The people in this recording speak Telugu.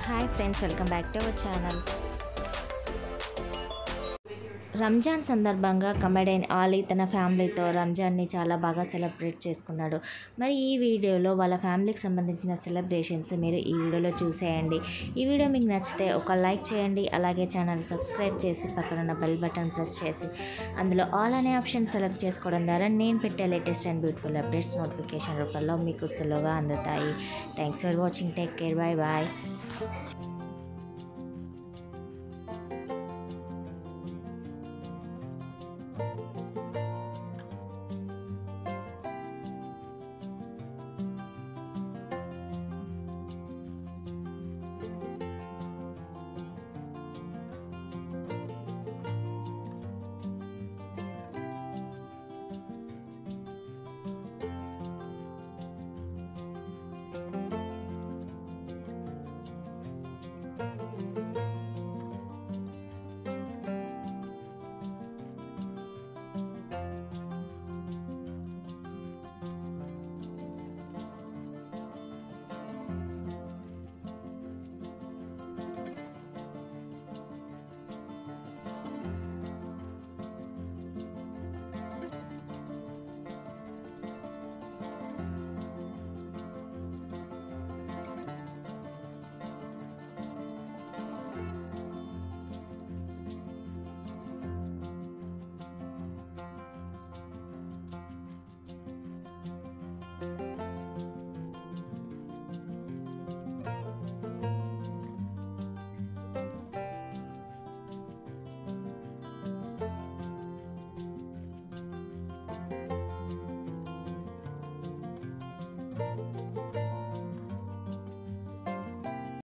Hi friends, welcome back to our channel. Ramzan సందర్భంగా కమెడియన్ ఆలీ తన ఫ్యామిలీతో రంజాన్ని చాలా బాగా సెలబ్రేట్ చేసుకున్నాడు. మరి ఈ వీడియోలో వాళ్ళ ఫ్యామిలీకి సంబంధించిన సెలబ్రేషన్స్ మీరు ఈ వీడియోలో చూసేయండి. ఈ వీడియో మీకు నచ్చితే ఒక లైక్ చేయండి. అలాగే ఛానల్ సబ్స్క్రైబ్ చేసి పక్కన ఉన్న బెల్ బటన్ ప్రెస్ చేసి అందులో ఆల్ అనే ఆప్షన్ సెలెక్ట్ చేసుకోవడం ద్వారా నేను పెట్టే latest and beautiful updates notification రూపంలో మీకు సులువుగా అందుతాయి. Thanks for watching. Take care. Bye bye.